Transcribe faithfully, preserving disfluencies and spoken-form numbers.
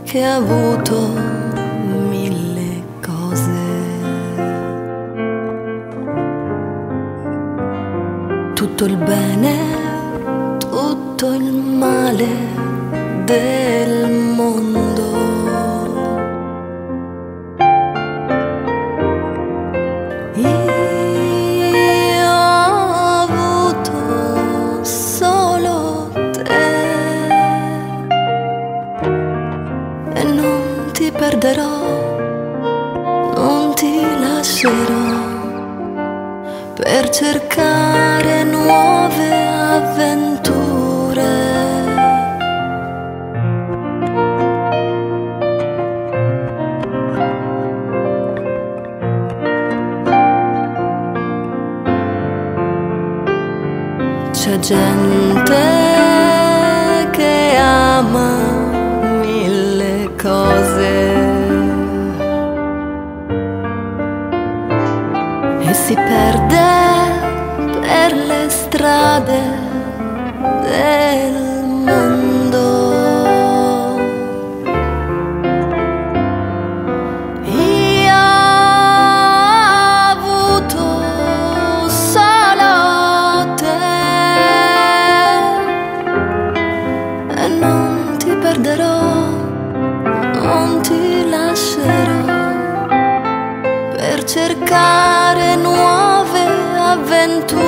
che ha avuto mille cose. Tutto il bene, tutto il male del mondo. Io ho avuto solo te e non ti perderò, non ti lascerò per cercare nuove avventure. C'è gente che ama mille cose e si perde per le strade del mondo. Io ho avuto solo te e non ti perderò, non ti lascerò per cercare nuove avventure.